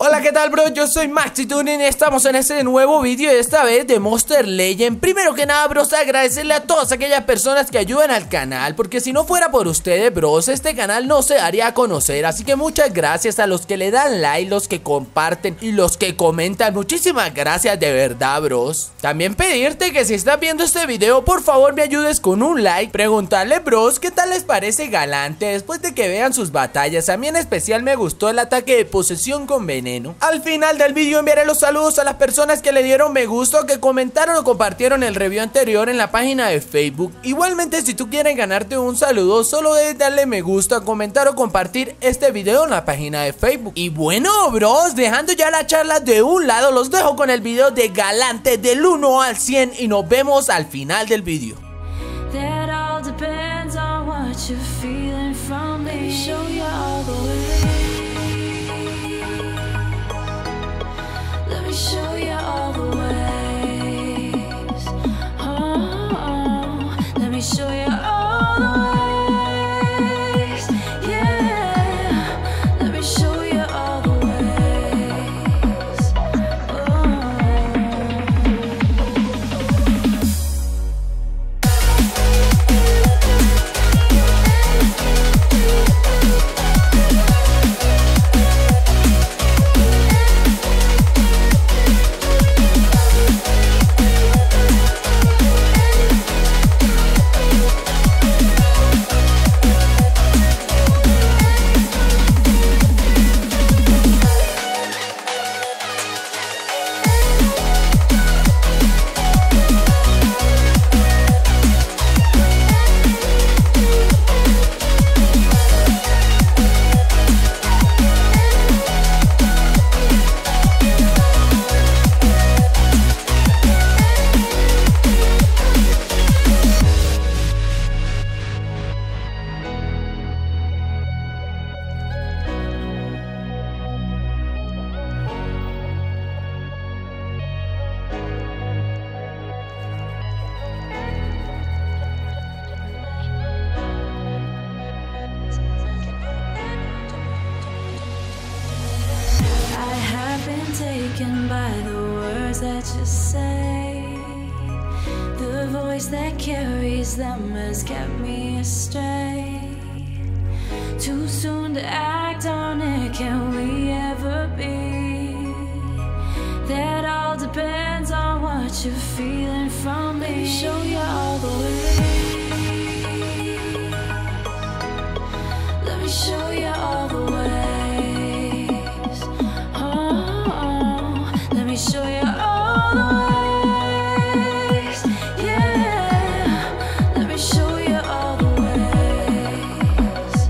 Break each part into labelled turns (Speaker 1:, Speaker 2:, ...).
Speaker 1: Hola, ¿qué tal, bro? Yo soy MaxiTuning y estamos en este nuevo vídeo, esta vez de Monster Legend. Primero que nada, bros, agradecerle a todas aquellas personas que ayudan al canal, porque si no fuera por ustedes, bros, este canal no se daría a conocer. Así que muchas gracias a los que le dan like, los que comparten y los que comentan. Muchísimas gracias de verdad, bros. También pedirte que si estás viendo este video, por favor me ayudes con un like. Preguntarle, bros, ¿qué tal les parece Galante después de que vean sus batallas? A mí en especial me gustó el ataque de posesión con veneno. Al final del vídeo enviaré los saludos a las personas que le dieron me gusta, que comentaron o compartieron el review anterior en la página de Facebook. Igualmente, si tú quieres ganarte un saludo, solo debes darle me gusta, comentar o compartir este video en la página de Facebook. Y bueno, bros, dejando ya la charla de un lado, los dejo con el video de Galante del 1 al 100 y nos vemos al final del vídeo.
Speaker 2: That all depends on what you're feeling from me. Let me show you all the way. Let me show you all the ways. Oh, let me show you all the ways. Yeah, let me show you all the ways. Taken by the words that you say, the voice that carries them has kept me astray. Too soon to act on it, can we ever be? That all depends on what you're feeling from me. Let me show you all the way. Let me show you all the way. Show you all the ways, yeah. Let me show you all the ways.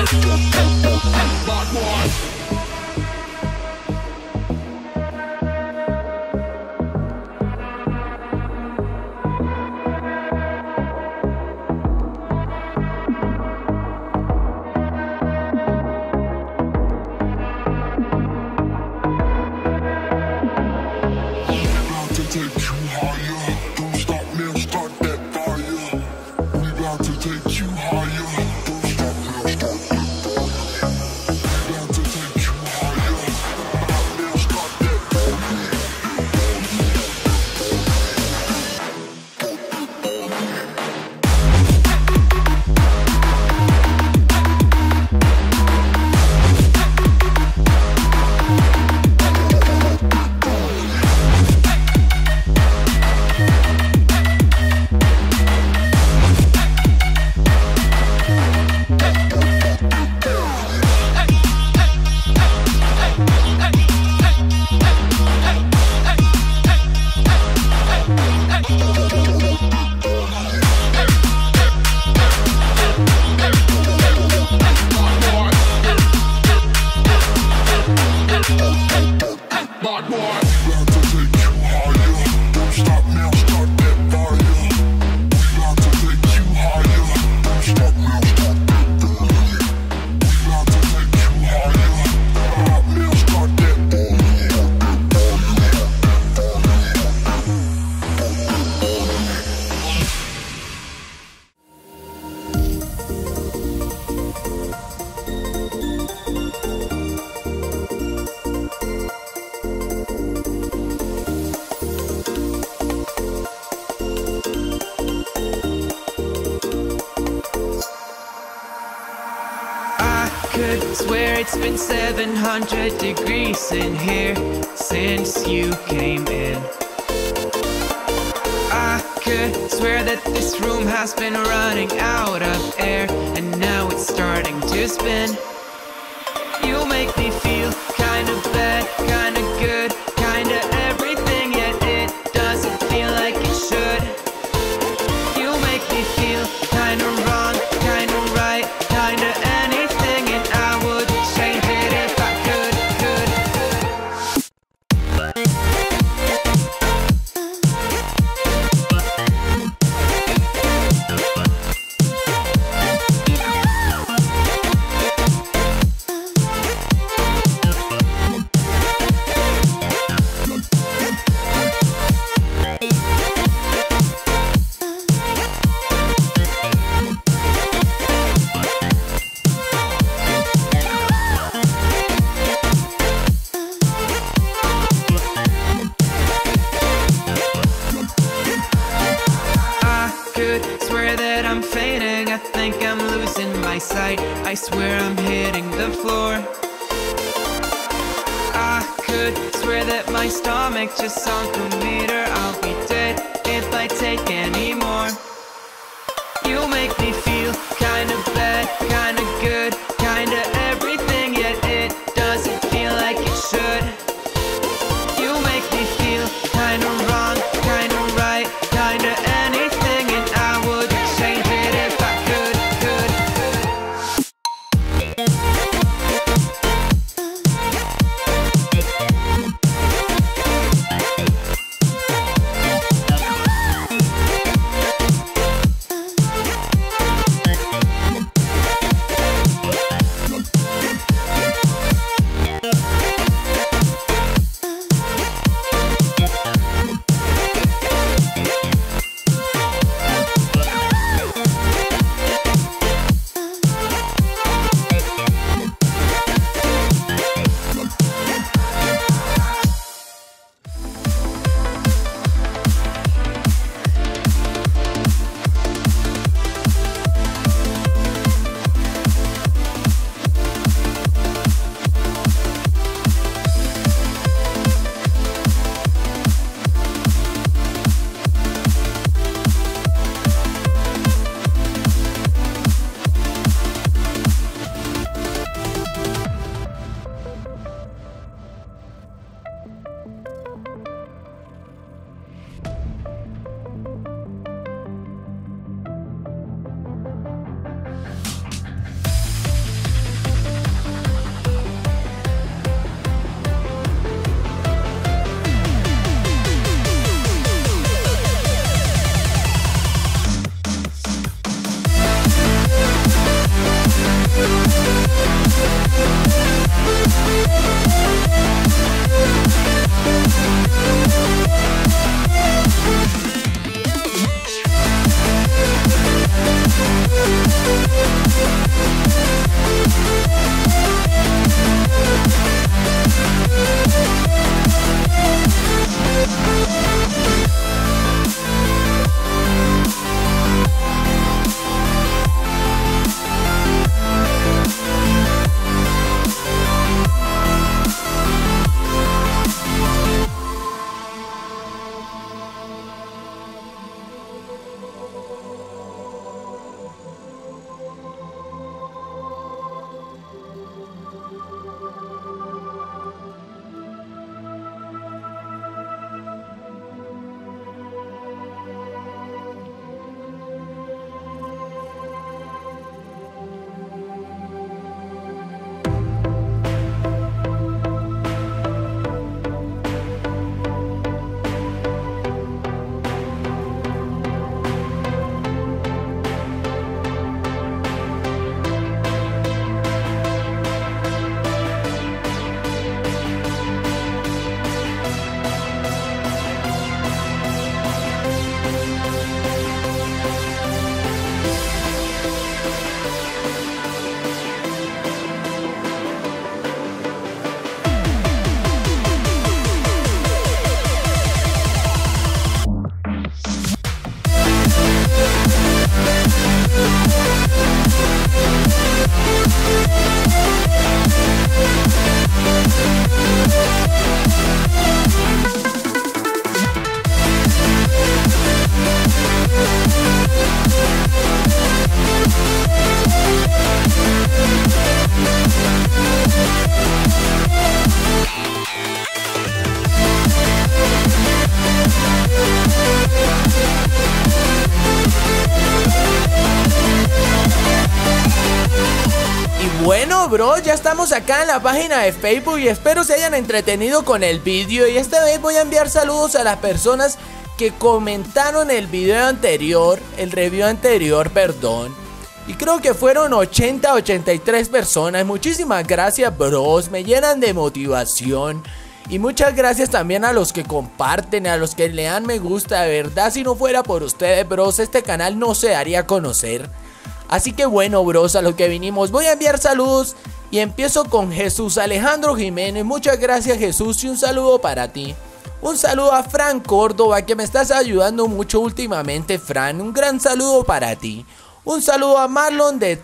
Speaker 3: could swear it's been 700 degrees in here since you came in. I could swear that this room has been running out of air, and now it's starting to spin. You make me feel kinda bad, kinda good, kinda everything, yet it doesn't feel like it should. You make me feel kinda wrong, kinda right, kinda anything, and I would change it if I could. Swear that I'm fainting, I think I'm losing my sight, I swear I'm hitting the floor. I could swear that my stomach just sunk a meter. I'll be dead if I take any more. You make me feel kinda bad, kinda good, kinda everything, yet it doesn't feel like it should. You make me feel kinda wrong, kinda right, kinda anything, and I would change it if I could.
Speaker 1: bro, ya estamos acá en la página de Facebook y espero se hayan entretenido con el vídeo. Y esta vez voy a enviar saludos a las personas que comentaron el video anterior, el review anterior, perdón. Y creo que fueron 83 personas. Muchísimas gracias, bros, me llenan de motivación. Y muchas gracias también a los que comparten, a los que le dan me gusta. De verdad, si no fuera por ustedes, bros, este canal no se daría a conocer. Así que bueno, bros, a lo que vinimos, voy a enviar saludos y empiezo con Jesús Alejandro Jiménez. Muchas gracias, Jesús, y un saludo para ti. Un saludo a Fran Córdoba, que me estás ayudando mucho últimamente, Fran. Un gran saludo para ti. Un saludo a Marlon de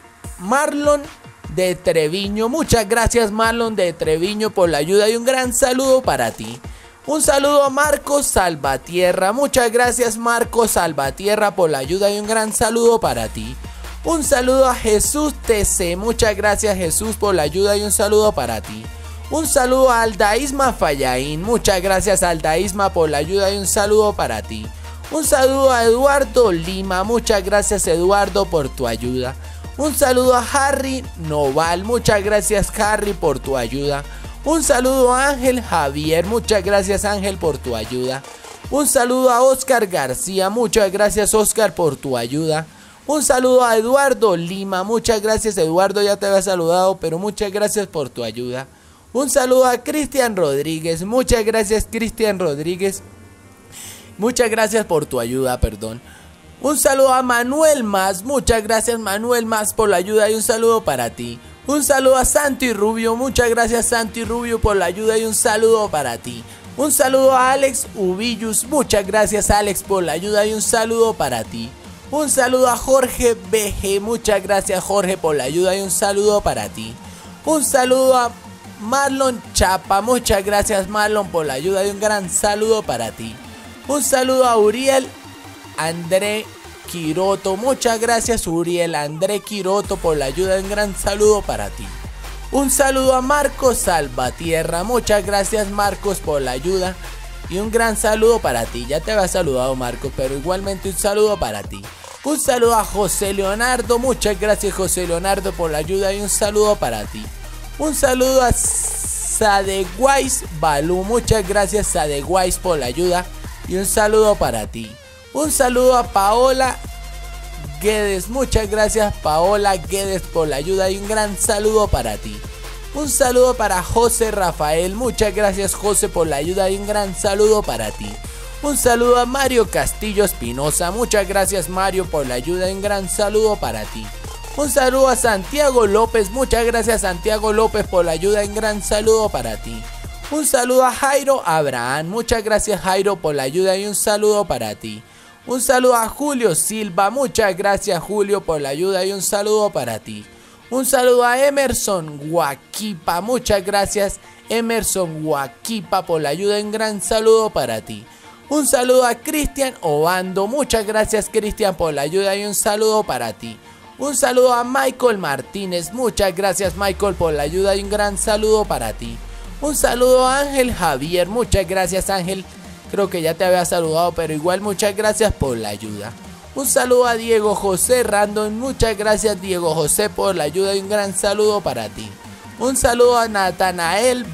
Speaker 1: Treviño. Muchas gracias, Marlon de Treviño, por la ayuda y un gran saludo para ti. Un saludo a Marcos Salvatierra. Muchas gracias, Marcos Salvatierra, por la ayuda y un gran saludo para ti. Un saludo a Jesús TC. Muchas gracias, Jesús, por la ayuda y un saludo para ti. Un saludo a Aldaísma Fallaín. Muchas gracias, Aldaísma, por la ayuda y un saludo para ti. Un saludo a Eduardo Lima. Muchas gracias, Eduardo, por tu ayuda. Un saludo a Harry Noval. Muchas gracias, Harry, por tu ayuda. Un saludo a Ángel Javier. Muchas gracias, Ángel, por tu ayuda. Un saludo a Oscar García. Muchas gracias, Oscar, por tu ayuda. Un saludo a Eduardo Lima. Muchas gracias, Eduardo, ya te había saludado, pero muchas gracias por tu ayuda. Un saludo a Cristian Rodríguez. Muchas gracias, Cristian Rodríguez. Muchas gracias por tu ayuda, perdón. Un saludo a Manuel Más. Muchas gracias, Manuel Más, por la ayuda y un saludo para ti. Un saludo a Santi Rubio. Muchas gracias, Santi Rubio, por la ayuda y un saludo para ti. Un saludo a Alex Ubillus. Muchas gracias, Alex, por la ayuda y un saludo para ti. Un saludo a Jorge BG. Muchas gracias, Jorge, por la ayuda y un saludo para ti. Un saludo a Marlon Chapa. Muchas gracias, Marlon, por la ayuda y un gran saludo para ti. Un saludo a Uriel André Quiroto. Muchas gracias, Uriel André Quiroto, por la ayuda y un gran saludo para ti. Un saludo a Marcos Salvatierra. Muchas gracias, Marcos, por la ayuda y un gran saludo para ti. Ya te había saludado, Marcos, pero igualmente un saludo para ti. Un saludo a José Leonardo. Muchas gracias, José Leonardo, por la ayuda y un saludo para ti. Un saludo a Sadewais Balú. Muchas gracias, Sadewais, por la ayuda y un saludo para ti. Un saludo a Paola Guedes. Muchas gracias, Paola Guedes, por la ayuda y un gran saludo para ti. Un saludo para José Rafael. Muchas gracias, José, por la ayuda y un gran saludo para ti. Un saludo a Mario Castillo Espinosa. Muchas gracias, Mario, por la ayuda y un gran saludo para ti. Un saludo a Santiago López. Muchas gracias, Santiago López, por la ayuda y un gran saludo para ti. Un saludo a Jairo Abraham. Muchas gracias, Jairo, por la ayuda y un saludo para ti. Un saludo a Julio Silva. Muchas gracias, Julio, por la ayuda y un saludo para ti. Un saludo a Emerson Huaquipa. Muchas gracias, Emerson Huaquipa, por la ayuda y un gran saludo para ti. Un saludo a Cristian Obando. Muchas gracias, Cristian, por la ayuda y un saludo para ti. Un saludo a Michael Martínez. Muchas gracias, Michael, por la ayuda y un gran saludo para ti. Un saludo a Ángel Javier. Muchas gracias, Ángel. Creo que ya te había saludado, pero igual muchas gracias por la ayuda. Un saludo a Diego José Random. Muchas gracias, Diego José, por la ayuda y un gran saludo para ti. Un saludo a Natanael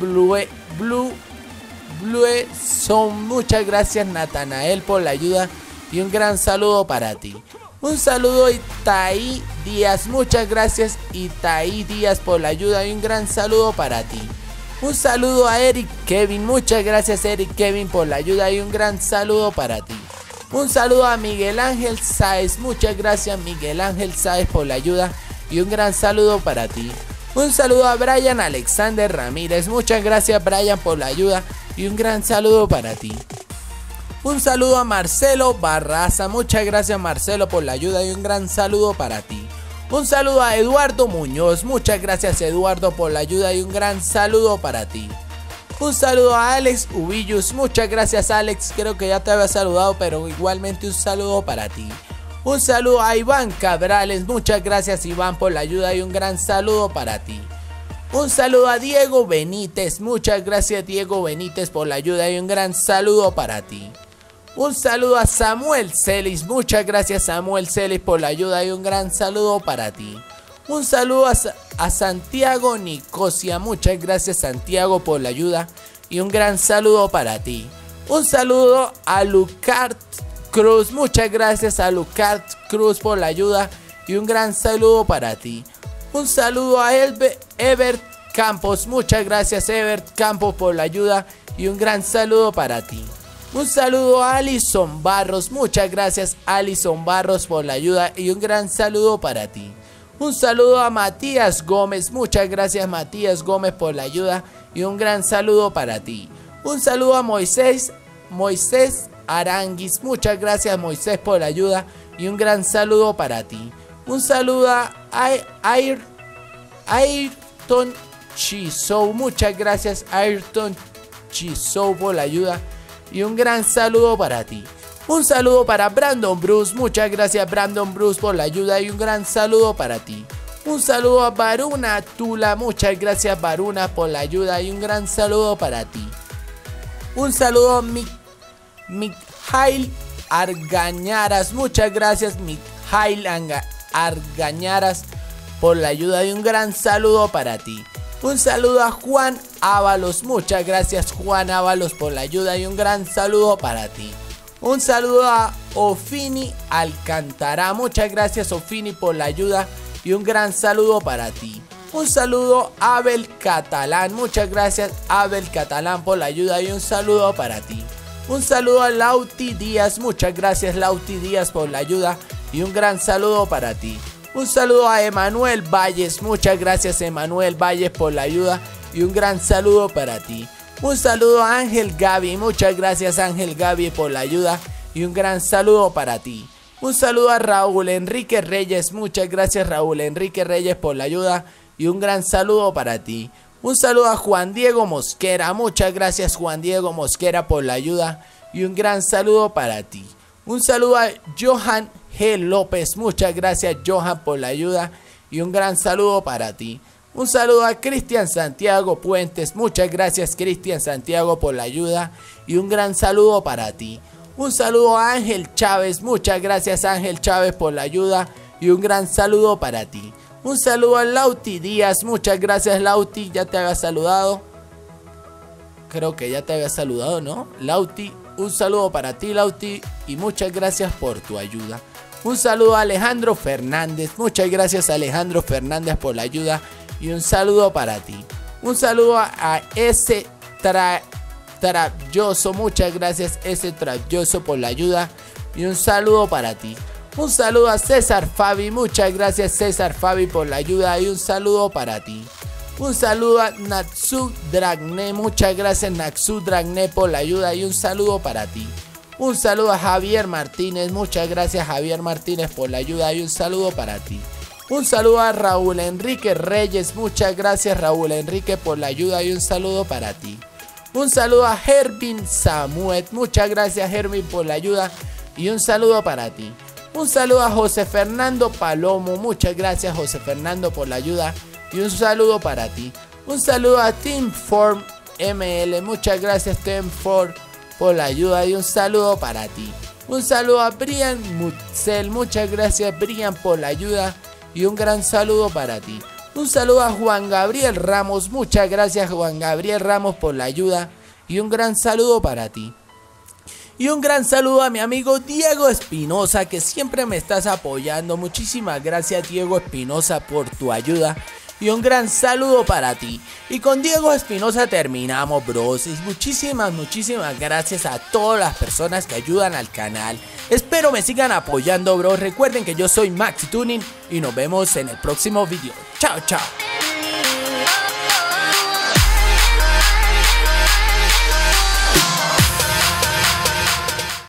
Speaker 1: Son. Muchas gracias, Natanael, por la ayuda y un gran saludo para ti. Un saludo a Itaí Díaz. Muchas gracias, Itaí Díaz, por la ayuda y un gran saludo para ti. Un saludo a Eric Kevin. Muchas gracias, Eric Kevin, por la ayuda y un gran saludo para ti. Un saludo a Miguel Ángel Sáez. Muchas gracias, Miguel Ángel Sáez, por la ayuda y un gran saludo para ti. Un saludo a Brian Alexander Ramírez. Muchas gracias, Brian, por la ayuda y un gran saludo para ti. Un saludo a Marcelo Barraza. Muchas gracias, Marcelo, por la ayuda y un gran saludo para ti. Un saludo a Eduardo Muñoz. Muchas gracias, Eduardo, por la ayuda y un gran saludo para ti. Un saludo a Alex Ubillus. Muchas gracias, Alex. Creo que ya te había saludado, pero igualmente un saludo para ti. Un saludo a Iván Cabrales. Muchas gracias, Iván, por la ayuda y un gran saludo para ti. Un saludo a Diego Benítez. Muchas gracias, Diego Benítez, por la ayuda y un gran saludo para ti. Un saludo a Samuel Celis. Muchas gracias, Samuel Celis, por la ayuda y un gran saludo para ti. Un saludo a Santiago Nicosia, muchas gracias Santiago por la ayuda y un gran saludo para ti. Un saludo a Lucart Cruz, muchas gracias a Lucart Cruz por la ayuda y un gran saludo para ti. Un saludo a Ebert Campos, muchas gracias Ebert Campos por la ayuda y un gran saludo para ti. Un saludo a Alison Barros, muchas gracias Alison Barros por la ayuda y un gran saludo para ti. Un saludo a Matías Gómez, muchas gracias Matías Gómez por la ayuda y un gran saludo para ti. Un saludo a Moisés Aranguis, muchas gracias Moisés por la ayuda y un gran saludo para ti. Un saludo a Ayrton Chisou, muchas gracias Ayrton Chisou por la ayuda y un gran saludo para ti. Un saludo para Brandon Bruce, muchas gracias Brandon Bruce por la ayuda y un gran saludo para ti. Un saludo a Varuna Tula, muchas gracias Varuna por la ayuda y un gran saludo para ti. Un saludo a Mikhail Argañaras, muchas gracias Mikhail Argañaras por la ayuda y un gran saludo para ti. Un saludo a Juan Ábalos, muchas gracias Juan Ábalos por la ayuda y un gran saludo para ti. Un saludo a Ofini Alcántara, muchas gracias Ofini por la ayuda y un gran saludo para ti. Un saludo a Abel Catalán, muchas gracias Abel Catalán por la ayuda y un saludo para ti. Un saludo a Lauti Díaz, muchas gracias Lauti Díaz por la ayuda y un gran saludo para ti. Un saludo a Emanuel Valles, muchas gracias Emanuel Valles por la ayuda y un gran saludo para ti. Un saludo a Ángel Gaby, muchas gracias Ángel Gaby por la ayuda y un gran saludo para ti. Un saludo a Raúl Enrique Reyes, muchas gracias Raúl Enrique Reyes por la ayuda y un gran saludo para ti. Un saludo a Juan Diego Mosquera, muchas gracias Juan Diego Mosquera por la ayuda y un gran saludo para ti. Un saludo a Johan G. López, muchas gracias Johan por la ayuda y un gran saludo para ti. Un saludo a Cristian Santiago Puentes, muchas gracias Cristian Santiago por la ayuda y un gran saludo para ti. Un saludo a Ángel Chávez, muchas gracias Ángel Chávez por la ayuda y un gran saludo para ti. Un saludo a Lauti Díaz, muchas gracias Lauti, ya te había saludado. Creo que ya te había saludado, ¿no? Lauti, un saludo para ti Lauti y muchas gracias por tu ayuda. Un saludo a Alejandro Fernández, muchas gracias Alejandro Fernández por la ayuda y un saludo para ti. Un saludo a ese Trayoso, muchas gracias ese Trayoso por la ayuda y un saludo para ti. Un saludo a César Fabi, muchas gracias César Fabi por la ayuda y un saludo para ti. Un saludo a Natsu Dragne, muchas gracias Natsu Dragne por la ayuda y un saludo para ti. Un saludo a Javier Martínez, muchas gracias Javier Martínez por la ayuda y un saludo para ti. Un saludo a Raúl Enrique Reyes, muchas gracias Raúl Enrique por la ayuda y un saludo para ti. Un saludo a Hervin Samuet, muchas gracias Hervin por la ayuda y un saludo para ti. Un saludo a José Fernando Palomo, muchas gracias José Fernando por la ayuda y un saludo para ti. Un saludo a Teamform ML, muchas gracias Teamform por la ayuda y un saludo para ti. Un saludo a Brian Mutzel, muchas gracias Brian por la ayuda y un gran saludo para ti. Un saludo a Juan Gabriel Ramos, muchas gracias Juan Gabriel Ramos por la ayuda y un gran saludo para ti. Y un gran saludo a mi amigo Diego Espinosa, que siempre me estás apoyando. Muchísimas gracias Diego Espinosa por tu ayuda y un gran saludo para ti. Y con Diego Espinosa terminamos, bros. Y muchísimas gracias a todas las personas que ayudan al canal. Espero me sigan apoyando, bros. Recuerden que yo soy Maxi Tuning y nos vemos en el próximo video. Chao, chao.